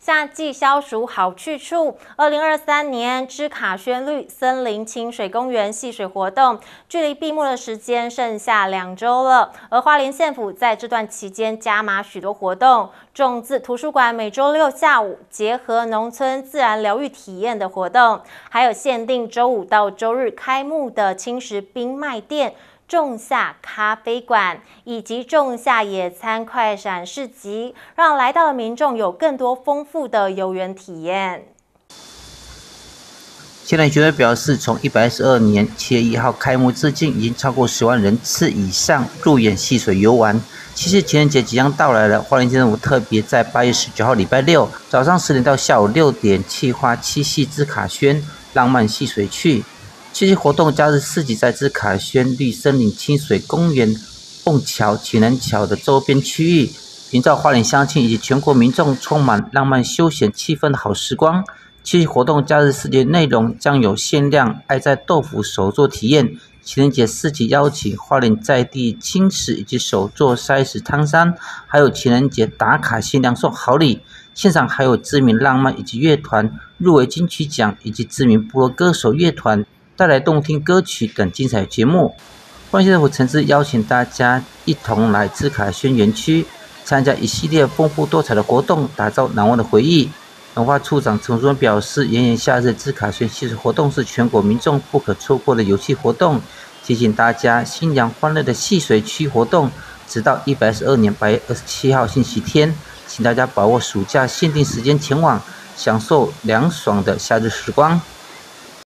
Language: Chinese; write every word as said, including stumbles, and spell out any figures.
夏季消暑好去处，二零二三年芝卡轩绿森林清水公园戏水活动，距离闭幕的时间剩下两周了。而花莲县府在这段期间加码许多活动，种自图书馆每周六下午结合农村自然疗愈体验的活动，还有限定周五到周日开幕的轻食冰卖店。 仲夏咖啡馆以及仲夏野餐快闪市集，让来到的民众有更多丰富的游园体验。 现在学者表示，从一百二十二年七月一号开幕至今，已经超过十万人次以上入园戏水游玩。其实情人节即将到来了，花莲县政府特别在八月十九号礼拜六早上十点到下午六点，企划七夕芝卡轩浪漫戏水去。 七夕活动假日市集在芝卡轩绿森林清水公园、凤桥、情人桥的周边区域，营造花莲乡亲以及全国民众充满浪漫休闲气氛的好时光。七夕活动假日市集内容将有限量爱在豆腐手作体验，情人节市集邀请花莲在地轻食以及手作筛食汤山，还有情人节打卡限量送好礼。现场还有知名浪漫以及乐团入围金曲奖，以及知名部落歌手乐团。 带来动听歌曲等精彩节目，花莲县政府诚挚邀请大家一同来芝卡轩园区参加一系列丰富多彩的活动，打造难忘的回忆。文化处长陈淑文表示，炎炎夏日芝卡轩戏水活动是全国民众不可错过的游戏活动，提醒大家新阳欢乐的戏水区活动，直到一百二十二年八月二十七号星期天，请大家把握暑假限定时间前往，享受凉爽的夏日时光。